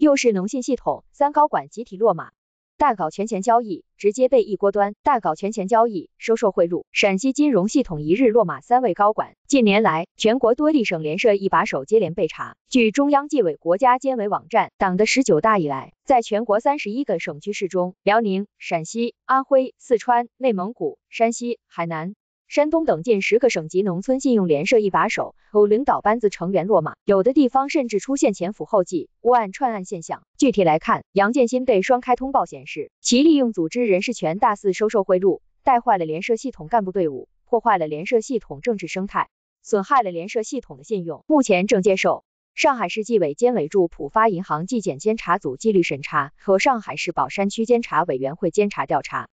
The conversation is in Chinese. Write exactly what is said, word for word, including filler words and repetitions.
又是农信系统，三高管集体落马。大搞权钱交易，直接被一锅端。大搞权钱交易，收受贿赂，陕西金融系统一日落马三位高管。近年来，全国多地省联社一把手接连被查。据中央纪委国家监委网站，党的十九大以来，在全国三十一个省区市中，辽宁、陕西、安徽、四川、内蒙古、山西、海南、山东等近十个省级农村信用联社一把手有领导班子成员落马，有的地方甚至出现前赴后继、窝案串案现象。具体来看，杨建新被双开通报显示，其利用组织人事权大肆收受贿赂，带坏了联社系统干部队伍，破坏了联社系统政治生态，损害了联社系统的信用，目前正接受上海市纪委监委驻浦发银行纪检监察组纪律审查和上海市宝山区监察委员会监察调查。